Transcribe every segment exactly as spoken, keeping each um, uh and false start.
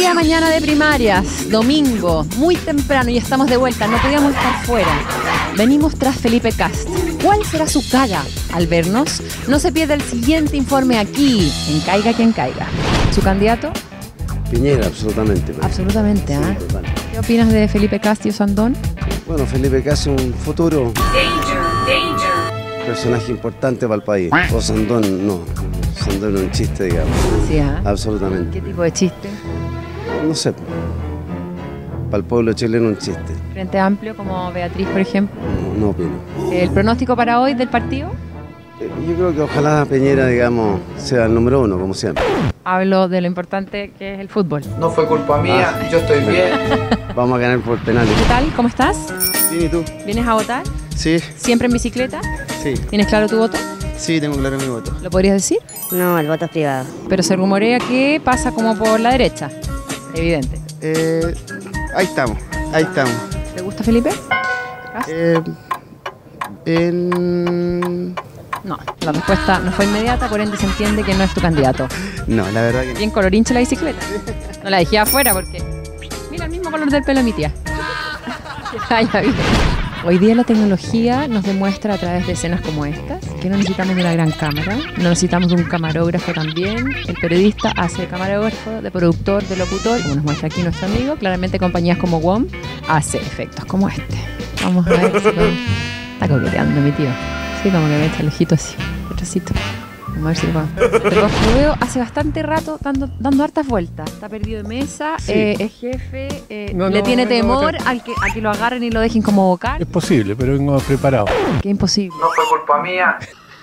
Día mañana de primarias, domingo, muy temprano y estamos de vuelta, no podíamos estar fuera. Venimos tras Felipe Kast. ¿Cuál será su cara al vernos? No se pierda el siguiente informe aquí, en Caiga Quien Caiga. ¿Su candidato? Piñera, absolutamente. Pero... Absolutamente, ¿ah? Sí, total. ¿Qué opinas de Felipe Kast y Osandón? Bueno, Felipe Kast es un futuro Danger, danger. personaje importante para el país. Osandón no, Osandón es un chiste, digamos. Sí, ¿ah? Absolutamente. ¿Qué tipo de chiste? No sé, para el pueblo chileno un chiste. Frente Amplio, como Beatriz, por ejemplo. No, no opino. ¿El pronóstico para hoy del partido? Eh, Yo creo que ojalá Piñera, digamos, sea el número uno, como siempre. Hablo de lo importante que es el fútbol. No fue culpa mía, Ah. yo estoy bien. Vamos a ganar por penales. ¿Qué tal? ¿Cómo estás? Bien, ¿y tú? ¿Vienes a votar? Sí, ¿Siempre en bicicleta? sí, ¿Tienes claro tu voto? sí, tengo claro mi voto. ¿Lo podrías decir? No, el voto es privado. Pero se rumorea que pasa como por la derecha. Evidente. Eh, ahí estamos, ahí estamos. ¿Te gusta Felipe? Eh, en... No, la respuesta no fue inmediata, por ende se entiende que no es tu candidato. No, la verdad que no. Bien colorinche la bicicleta. No la dejé afuera porque... Mira el mismo color del pelo de mi tía. Ay, ya vi. Hoy día la tecnología nos demuestra a través de escenas como estas que no necesitamos de una gran cámara, no necesitamos de un camarógrafo también. El periodista hace de camarógrafo, de productor, de locutor, como nos muestra aquí nuestro amigo. Claramente compañías como WOM hace efectos como este. Vamos a ver si lo... Está coqueteando mi tío. Sí, como que me echa el ojito así, detrásito. Vamos a ver si lo puedo. Pero lo veo hace bastante rato dando, dando hartas vueltas. Está perdido de mesa, Sí. eh, es jefe, eh, No, le no, tiene no, temor no, al que, a que lo agarren y lo dejen como vocal. Es posible, pero vengo preparado. Qué imposible. No fue culpa mía.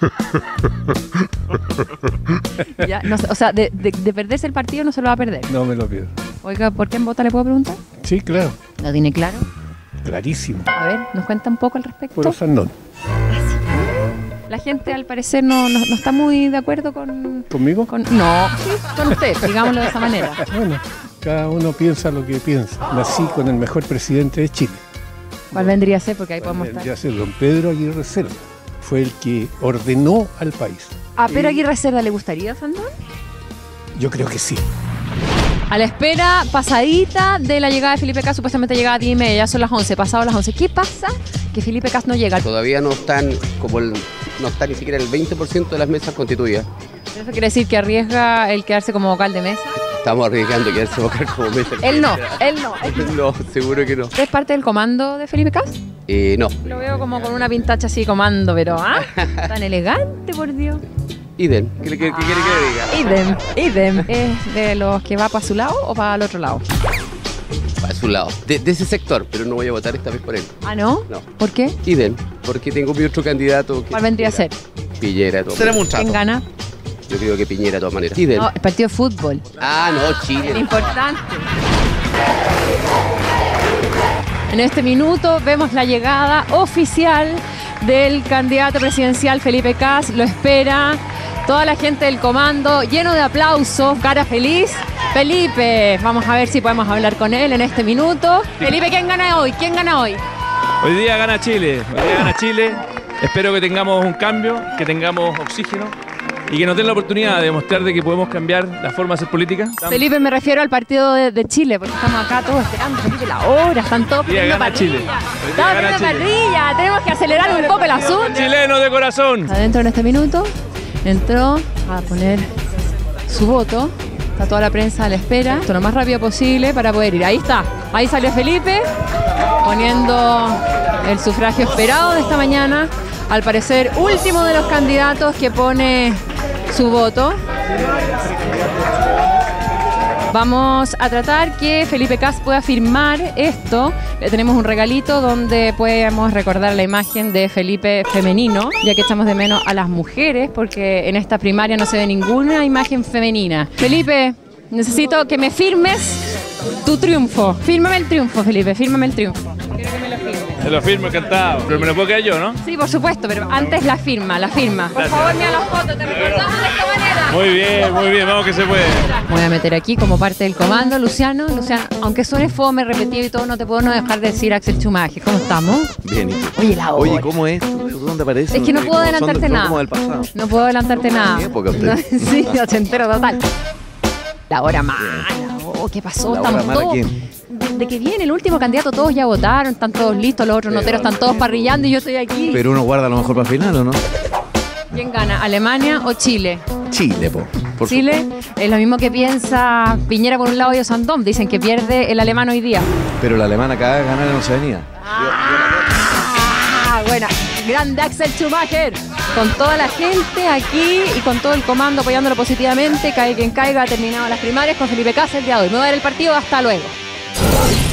Ya, no sé, o sea, de, de- de perderse el partido no se lo va a perder. No me lo pierdo. Oiga, ¿por qué en vota le puedo preguntar? Sí, claro, ¿Lo tiene claro? clarísimo. A ver, ¿nos cuenta un poco al respecto? Por Osandón. La gente al parecer no, no, no está muy de acuerdo con... ¿Conmigo? con no, sí, con usted, digámoslo de esa manera. Bueno, cada uno piensa lo que piensa. Nací con el mejor presidente de Chile. ¿Cuál vendría a ser? Porque ahí podemos Vendría estar. a ser don Pedro Aguirre Cerda. Fue el que ordenó al país. ¿A Pedro Aguirre Cerda le gustaría, Sandón? Yo creo que sí. A la espera pasadita de la llegada de Felipe Kast, supuestamente llegaba a diez y media, ya son las once, pasado las once. ¿Qué pasa? Que Felipe Kast no llega. Todavía no están como el, no está ni siquiera el veinte por ciento de las mesas constituidas. ¿Eso quiere decir que arriesga el quedarse como vocal de mesa? Estamos arriesgando quedarse vocal como mesa. Él no, él no. No, seguro que no. ¿Usted es parte del comando de Felipe Kast? Eh, no. Lo veo como con una pintacha así, comando, pero ¿ah? Tan elegante, por Dios. Idem. ¿Qué, le- qué- qué quiere que le diga? Idem, idem. ¿Es de los que va para su lado o para el otro lado? Para su lado. De, de ese sector, pero no voy a votar esta vez por él. ¿Ah, no? No. ¿Por qué? Idem. Porque tengo mi otro candidato. Que ¿Cuál vendría a ser? Piñera, de todas maneras. ¿Quién gana? Yo creo que Piñera, de todas maneras. Idem. No, el partido de fútbol. Ah, no, Chile. Importante. En este minuto vemos la llegada oficial del candidato presidencial Felipe Kast. Lo espera toda la gente del comando, lleno de aplausos, cara feliz. Felipe, vamos a ver si podemos hablar con él en este minuto. Felipe, ¿quién gana hoy? ¿Quién gana hoy? Hoy día gana Chile, hoy día gana Chile. Espero que tengamos un cambio, que tengamos oxígeno y que nos den la oportunidad de demostrar de que podemos cambiar la forma de hacer política. Felipe, me refiero al partido de, de Chile, porque estamos acá todos esperando, Felipe, la hora, están todos Hoy día pidiendo gana parrilla. Chile. Hoy día Estamos gana pidiendo Chile. parrilla, tenemos que acelerar un poco el asunto. Chileno de corazón. Adentro en este minuto entró a poner su voto. Está toda la prensa a la espera. Esto lo más rápido posible para poder ir. Ahí está. Ahí salió Felipe poniendo el sufragio esperado de esta mañana. Al parecer, último de los candidatos que pone su voto. Vamos a tratar que Felipe Kast pueda firmar esto. Le tenemos un regalito donde podemos recordar la imagen de Felipe femenino, ya que echamos de menos a las mujeres, porque en esta primaria no se ve ninguna imagen femenina. Felipe, necesito que me firmes tu triunfo. Fírmame el triunfo, Felipe, fírmame el triunfo. Quiero que me lo firmes. Se lo firmo, encantado. Pero me lo puedo quedar yo, ¿no? Sí, por supuesto, pero antes la firma, la firma. Por favor, mira las fotos, te recordamos de esta manera. Muy bien, muy bien, vamos que se puede. Me voy a meter aquí como parte del comando, Luciano. Luciano, aunque suene fome, repetido y todo, no te puedo no dejar de decir Axel Chumaje. ¿Cómo estamos? Bien, ¿y tú? Oye, la hora. Oye, ¿cómo es? ¿Tú dónde apareces? Es que no Eh, puedo como son- adelantarte son nada. como del pasado. No puedo adelantarte nada. Mi época, usted. Sí, ochentero total. La hora mala, pasó? ¿Qué pasó? ¿La hora Estamos mala todos... quién? De que viene el último candidato, todos ya votaron, están todos listos, los otros Pero- noteros están todos parrillando y yo estoy aquí. Pero uno guarda lo mejor para el final, ¿o no? ¿Quién gana? ¿Alemania o Chile? Chile, po. Por Chile es lo mismo que piensa Piñera por un lado y Osandón. Dicen que pierde el alemán hoy día. supuesto. Pero la alemana acaba de ganar en Oceanía. Ah, buena. Grande Axel Schumacher. Con toda la gente aquí y con todo el comando apoyándolo positivamente. Cae quien caiga, ha terminado las primarias con Felipe Casa el día de hoy. Me voy a ver el partido. Hasta luego.